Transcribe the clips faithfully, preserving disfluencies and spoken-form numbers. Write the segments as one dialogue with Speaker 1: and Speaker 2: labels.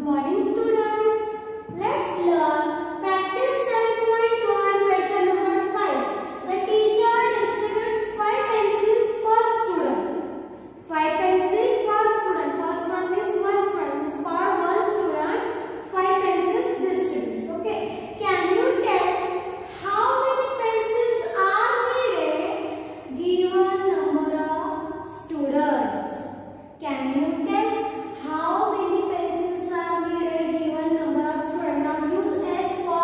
Speaker 1: morning students. Let's learn practice seven point one question number five. The teacher distributes five pencils per student. five pencils per student. First one is one student. For one student, five pencils distributes. Okay. Can you tell how many pencils are needed given number of students? Can you tell how many pencils are needed given number of students? Now use S for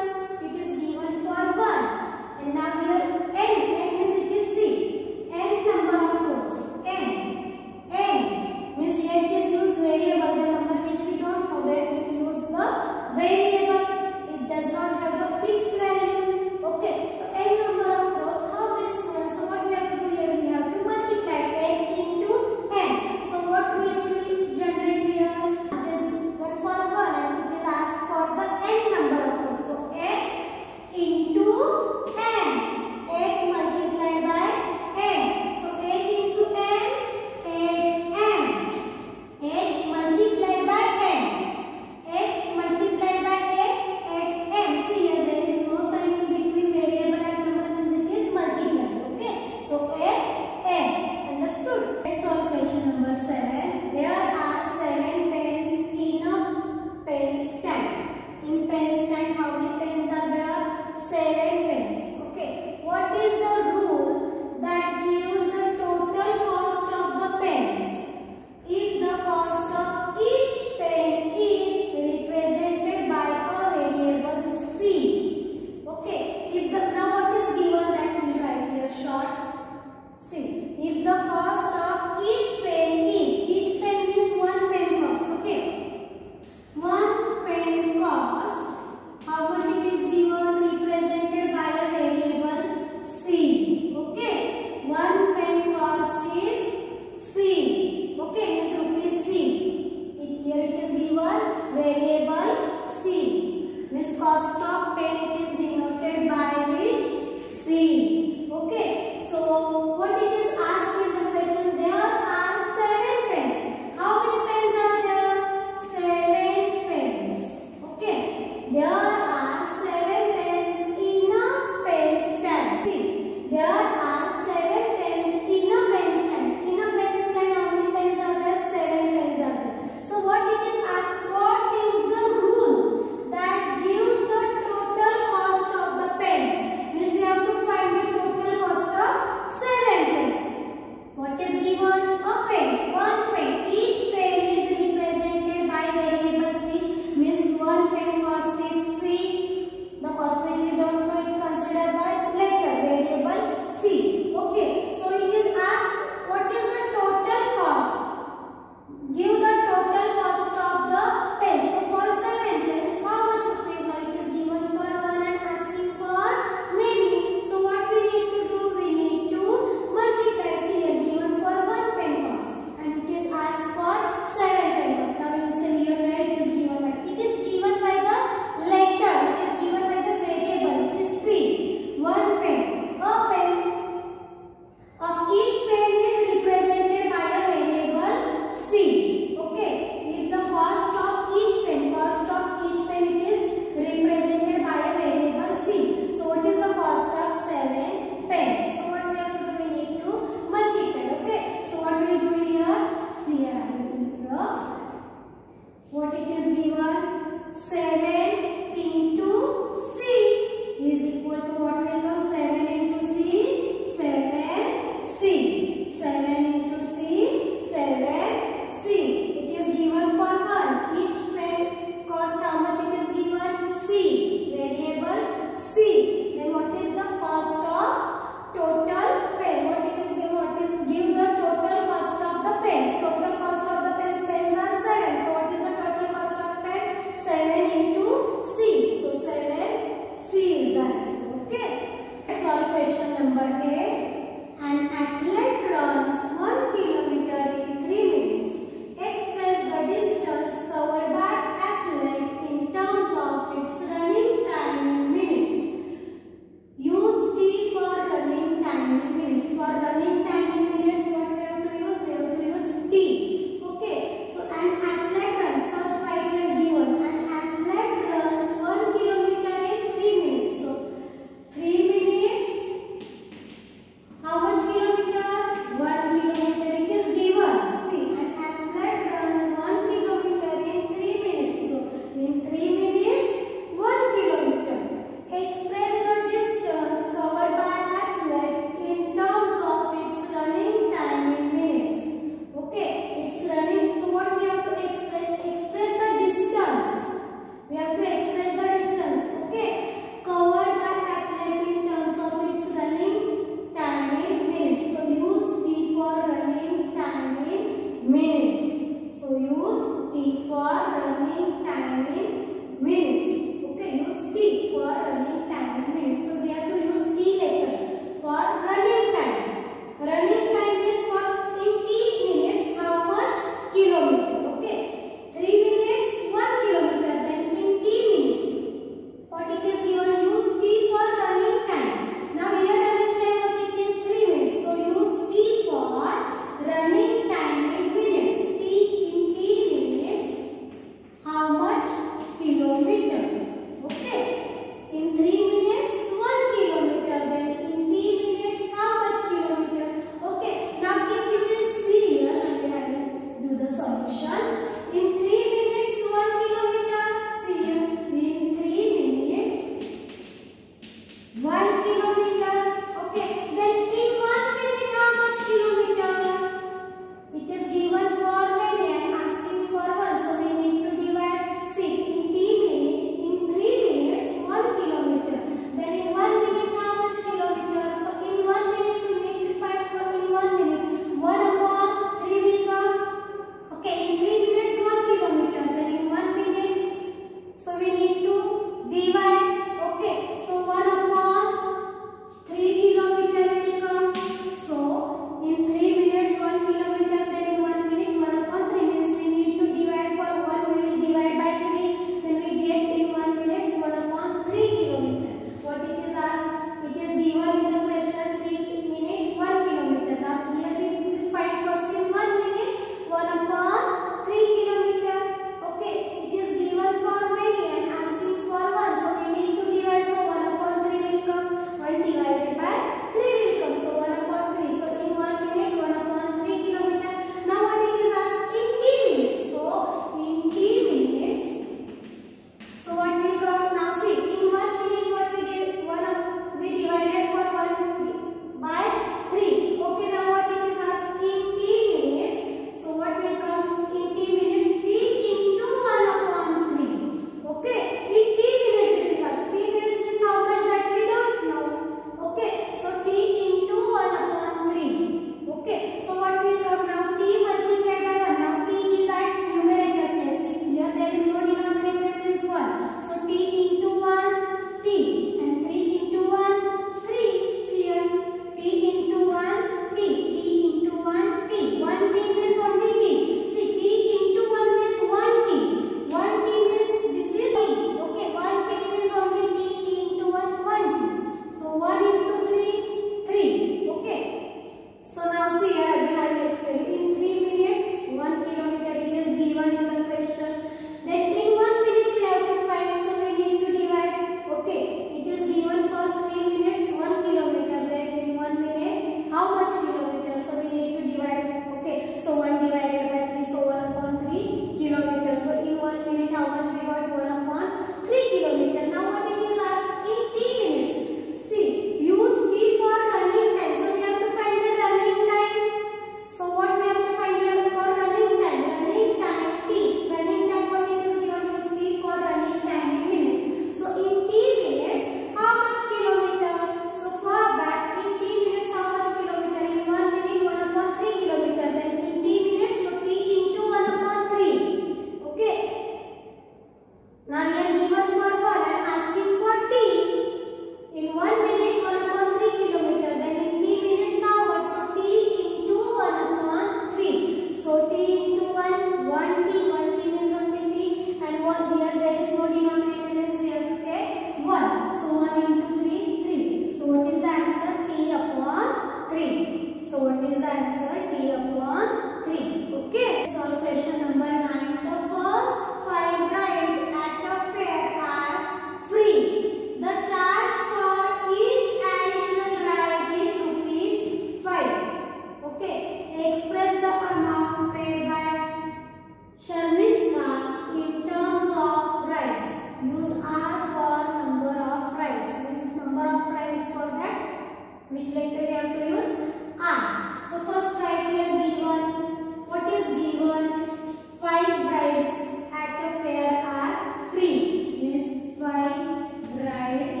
Speaker 1: which letter we have to use? R. So first write here given. What is given? Five brides at a fair are free. Means five brides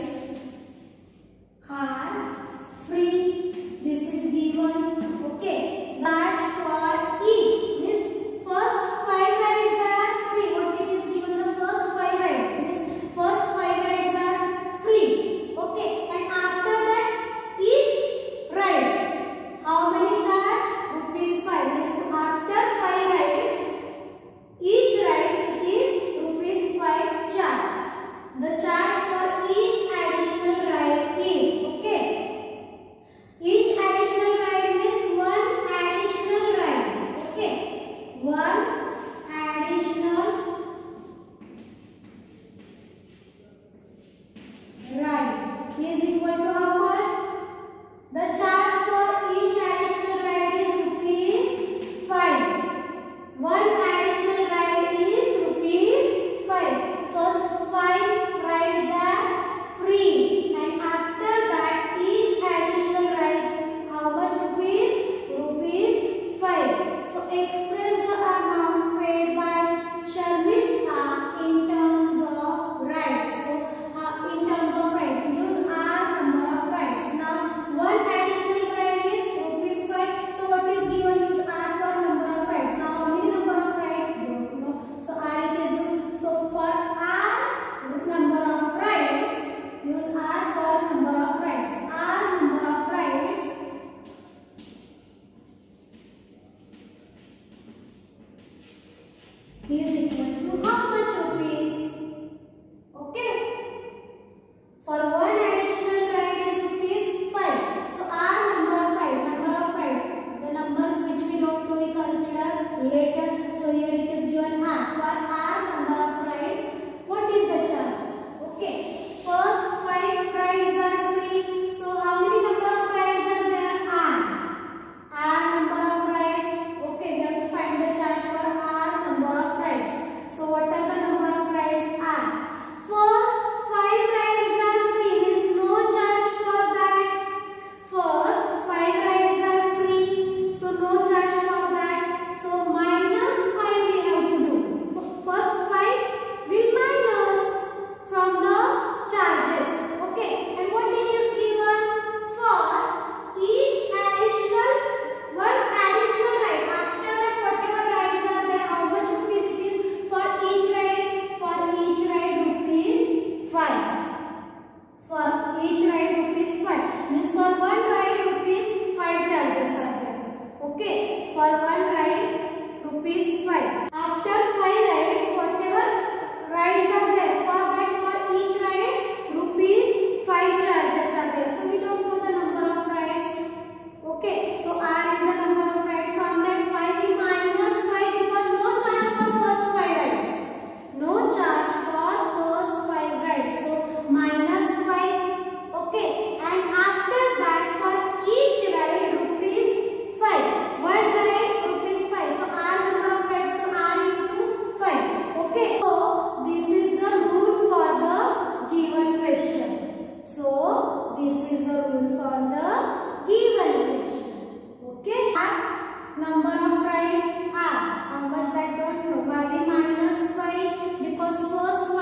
Speaker 1: are free. This is given. Okay. Charge for each. Means first five rides are free. What it is given? The first five rides. Means first five rides are free. Okay. And after that, each ride, how many charge? Rupees five. Means after five rides, each ride it is rupees five charge. The charge for each additional ride is, okay. Each additional ride means one additional ride. Okay. One additional ride is equal to how much? The charge for each additional ride is rupees five. One additional ride is rupees five. First five rides are free, and after that each additional ride, how much rupees? Rupees five. So express the amount paid by Sharmistha in terms of rides. So uh, in terms of rides, use R number of rides. Now one additional ride is rupees five. So what is given? Use R for number of rides. Now how many number of rides? Don't know. So R it is used. So for R number of rides, use R for number of rides. R number of rides is equal to how much rupees? Okay. For one additional ride is rupees five. So R number of ride, number of ride. The numbers which we don't know we consider later. So here it is given R. For R number of rides, what is the charge? Okay. First five rides are free. So how many number of rides are there? R. R number of rides. Okay, we have to find the charge for R number of rides. So what are the number of rides? R. First five rides are free. Means no charge for that. First five rides are free. So no charge for that. So minus five we have to do. First five will minus from the charges. Okay. And what it is given? For each additional, one additional ride. After that, whatever rides are there, how much rupees it is? For each ride, for each ride rupees five. For each ride rupees five. Means for one ride rupees five charges are there. Okay. For one ride rupees five. After five rides, whatever rides are there, for that, for each ride rupees five charges are there. So we don't know the number of rides. Okay. So R is the number of rides. From that five we minus five because no charge for first five rides. No charge for first five rides. So minus five. Okay. And after that for each ride rupees five. One ride rupees five. So R number of rides. So R into five. Okay. So this is the rule for the given question. So this is the rule for the given question. Okay. Number of rides are how much that don't know. Why we minus five? Because first